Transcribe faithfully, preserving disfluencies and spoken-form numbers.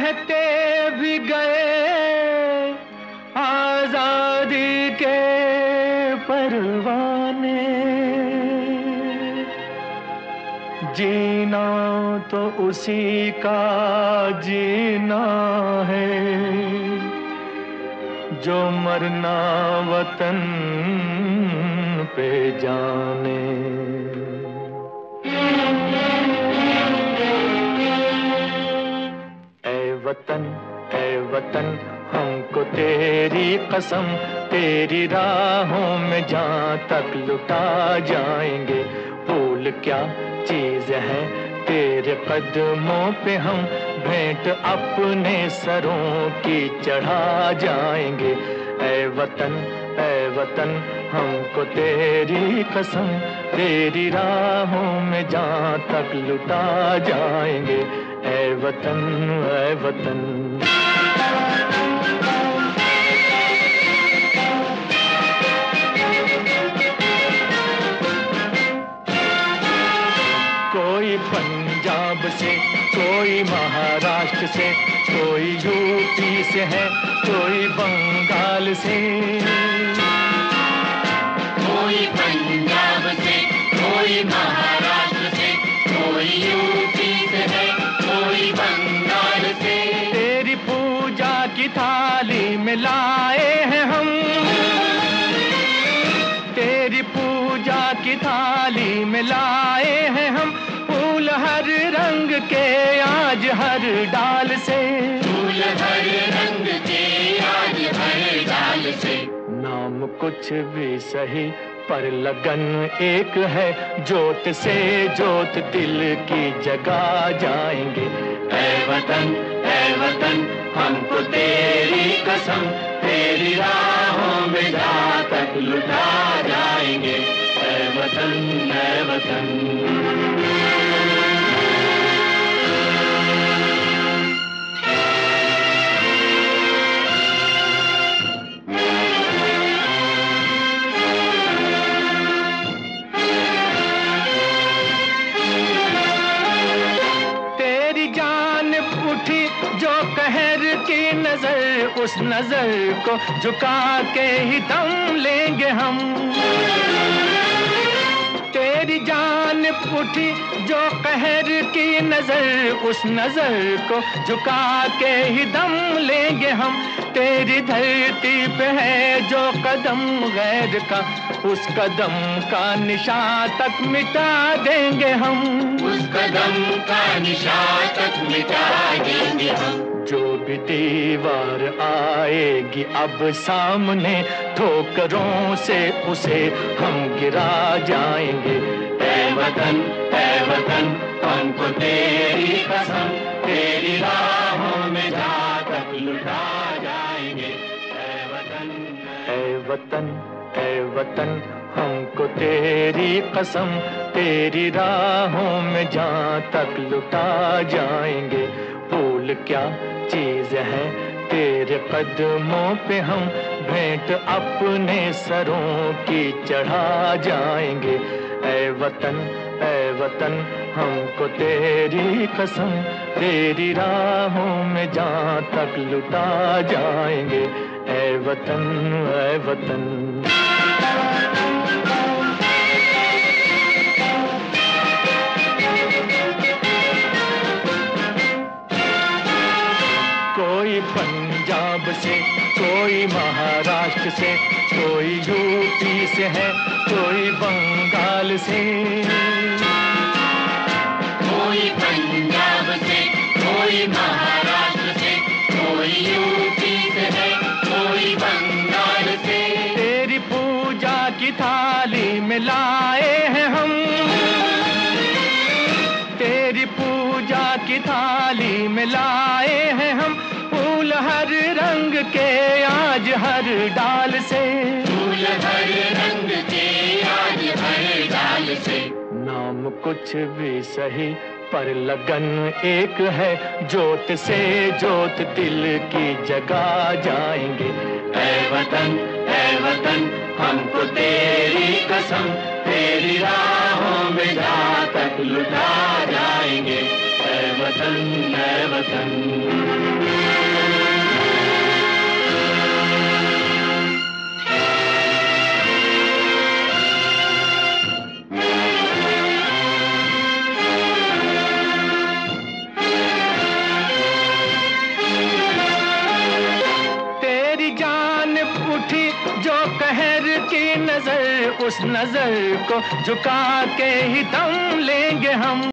कहते भी गए आजादी के परवाने, जीना तो उसी का जीना है जो मरना वतन पे जाने। ऐ वतन ऐ वतन हमको तेरी कसम, तेरी राहों में जहाँ तक लुटा जाएंगे। भूल क्या चीज है तेरे कदमों पे हम भेंट अपने सरों की चढ़ा जाएंगे। ऐ वतन ऐ वतन हमको तेरी कसम, तेरी राहों में जहाँ तक लुटा जाएंगे। ऐ वतन ऐ वतन। कोई पंजाब से, कोई महाराष्ट्र से, कोई यूपी से है, कोई बंगाल से। कोई पंजाब से, कोई महाराष्ट्र से, कोई यूपी से है, कोई बंगाल से। तेरी पूजा की थाली में लाए हैं हम, तेरी पूजा की थाली में लाए हैं हम फूल हर रंग के आज हर डाल से। फूल हर रंग के आज हर डाल से। नाम कुछ भी सही पर लगन एक है, जोत से जोत दिल की जगा जाएंगे। ऐ वतन ऐ वतन हमको तेरी कसम, तेरी राहों में जहाँ तक लुटा जाएंगे। ऐ वतन ऐ वतन। जो कहर की नजर, उस नजर को झुका के ही दम लेंगे हम। तेरी जान उठी जो कहर की नजर, उस नजर को झुका के ही दम लेंगे हम। तेरी धरती पे है जो कदम गैर का, उस कदम का निशान तक मिटा देंगे हम। उस कदम का निशान तक मिटा देंगे हम। जो भी दीवार आएगी अब सामने, ठोकरों से उसे हम गिरा जाएंगे। ऐ वतन ऐ वतन हमको तेरी कसम, तेरी राहों में जहाँ तक लुटा जाएंगे। ऐ वतन ऐ वतन ऐ वतन हमको तेरी कसम, तेरी राहों में जहाँ तक लुटा जाएंगे। भूल क्या चीज है तेरे कदमों पे हम भेंट अपने सरों की चढ़ा जाएंगे। ऐ वतन ऐ वतन हमको तेरी कसम, तेरी राहों में जहाँ तक लुटा जाएंगे। ऐ वतन ऐ वतन। कोई पंजाब से, कोई महाराष्ट्र से, कोई यूपी से है, कोई बंगाल से। कोई पंजाब से, कोई महाराष्ट्र से, कोई यूपी से है, कोई बंगाल से। तेरी पूजा की थाली में लाए हैं हम, तेरी पूजा की थाली में लाए हैं हम फूल हर रंग के आज हर डाल से। फूल हर रंग के आज हर डाल से। नाम कुछ भी सही पर लगन एक है, जोत से जोत दिल की जगा जाएंगे। ऐ वतन ऐ वतन हमको तेरी कसम, तेरी राहों में जहाँ तक लुटा जाएंगे। ऐ वतन ऐ वतन। उठी जो कहर की नजर, उस नजर को झुका के ही दम लेंगे हम।